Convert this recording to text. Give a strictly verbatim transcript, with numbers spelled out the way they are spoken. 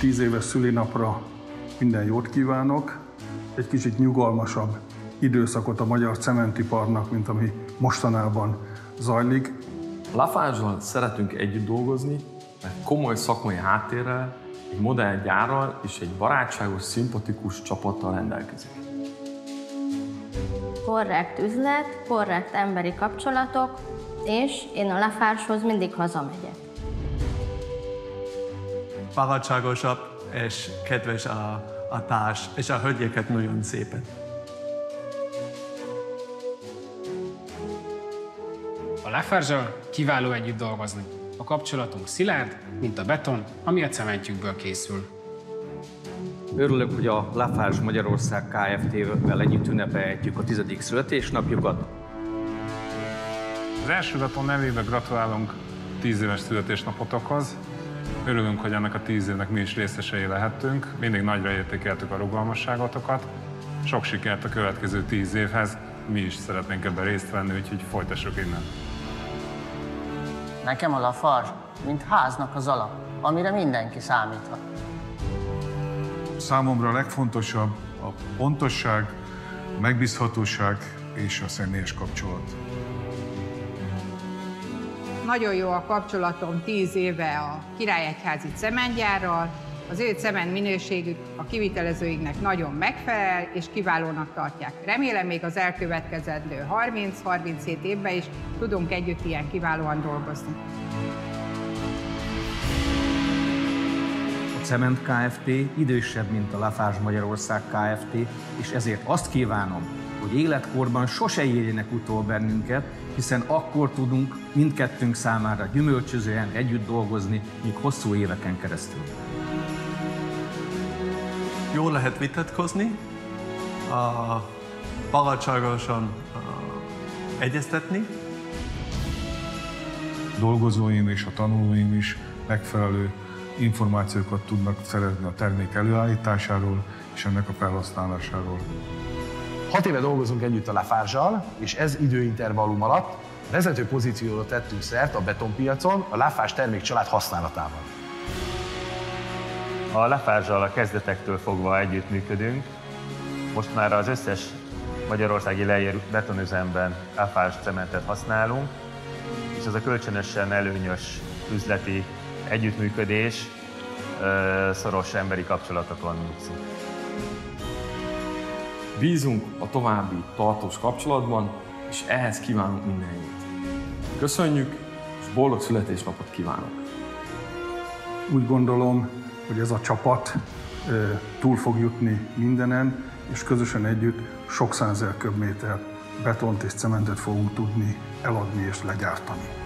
tíz éves szülinapra minden jót kívánok, egy kicsit nyugalmasabb időszakot a magyar cementiparnak, mint ami mostanában zajlik. Lafarge-val szeretünk együtt dolgozni, mert komoly szakmai háttérrel, egy modern gyárral és egy barátságos, szimpatikus csapattal rendelkezik. Korrekt üzlet, korrekt emberi kapcsolatok, és én a Lafarge-hoz mindig hazamegyek. Barátságosabb és kedves a, a társ, és a hölgyeket nagyon szépen. A Lafarge-al kiváló együtt dolgozni. A kapcsolatunk szilárd, mint a beton, ami a cementjükből készül. Örülök, hogy a Lafarge Magyarország Kft-vel együtt ünnepelhetjük a tizedik születésnapjukat. Az első beton nevében gratulálunk tíz éves születésnapotokhoz. Örülünk, hogy ennek a tíz évnek mi is részesei lehettünk. Mindig nagyra értékeltük a rugalmasságotokat. Sok sikert a következő tíz évhez. Mi is szeretnénk ebben részt venni, úgyhogy folytassuk innen. Nekem a Lafarge, mint háznak az alap, amire mindenki számíthat. Számomra a legfontosabb a pontosság, a megbízhatóság és a személyes kapcsolat. Nagyon jó a kapcsolatom tíz éve a Királyegyházi cementgyárral. Az ő cement minőségük a kivitelezőinknek nagyon megfelel, és kiválónak tartják. Remélem, még az elkövetkezendő harminc-harminchét évben is tudunk együtt ilyen kiválóan dolgozni. A Cement Kft. Idősebb, mint a Lafarge Magyarország Kft., és ezért azt kívánom, hogy életkorban sose érjenek utol bennünket, hiszen akkor tudunk mindkettőnk számára gyümölcsözően együtt dolgozni, még hosszú éveken keresztül. Jól lehet vitatkozni, uh, barátságosan uh, egyeztetni. Dolgozóim és a tanulóim is megfelelő információkat tudnak szerezni a termék előállításáról és ennek a felhasználásáról. Hat éve dolgozunk együtt a Lafarge-al, és ez időintervallum alatt vezető pozícióra tettünk szert a betonpiacon a Lafarge termékcsalád használatával. A Lafarge-al a kezdetektől fogva együttműködünk. Most már az összes magyarországi lejjel betonüzemben Lafarge cementet használunk, és ez a kölcsönösen előnyös üzleti együttműködés szoros emberi kapcsolatokon nyugszik. Bízunk a további tartós kapcsolatban, és ehhez kívánunk minden jót. Köszönjük, és boldog születésnapot kívánok! Úgy gondolom, hogy ez a csapat túl fog jutni mindenen, és közösen együtt sok százezer köbméter betont és cementet fogunk tudni eladni és legyártani.